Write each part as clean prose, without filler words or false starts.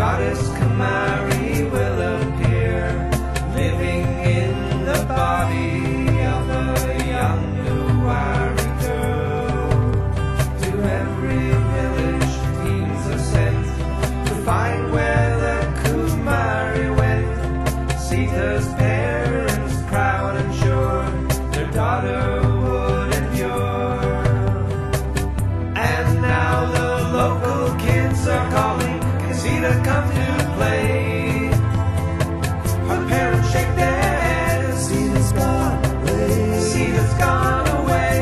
Goddess Kumari will appear, living in the body of a young Newari girl. To every village teams are sent to find where the Kumari went. Sita's parents, proud and sure, their daughter would endure. And now the local kids are calling, can Sita come to play? Her parents shake their heads, Sita's gone away. Sita's gone away.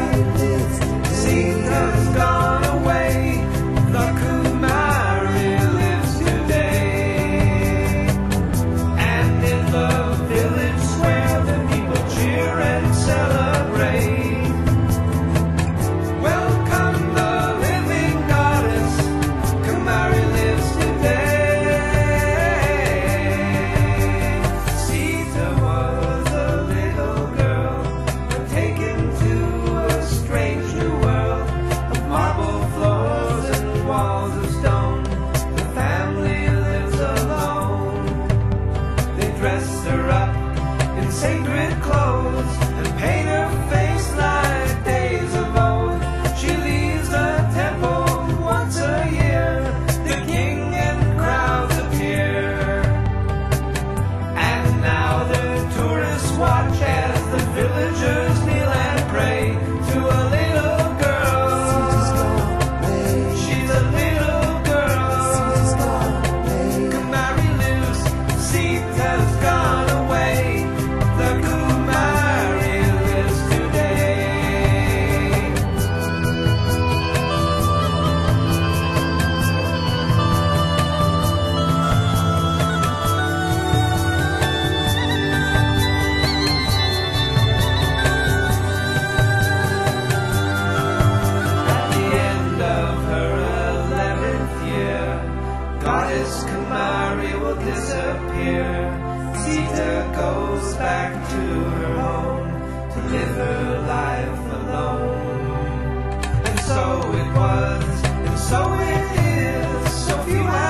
Sita's gone away. The Kumari lives today. And in the village square, the people cheer and celebrate. Welcome the living goddess, Kumari lives today. Sita was a little girl, taken to a strange new world of marble floors and walls of stone. The family lives alone. They dress her up in sacred clothes and paint her face like days of old. She leaves the temple once a year. The king and crowds appear. And now the tourists watch as the villagers kneel and pray to a little girl. She's a little girl. Kumari lives. Sita's gone away. The Kumari lives today. At the end of her 11th year, Goddess Kumari will disappear. Sita goes back to her home to live her life alone. And so it was, and so it is. So few have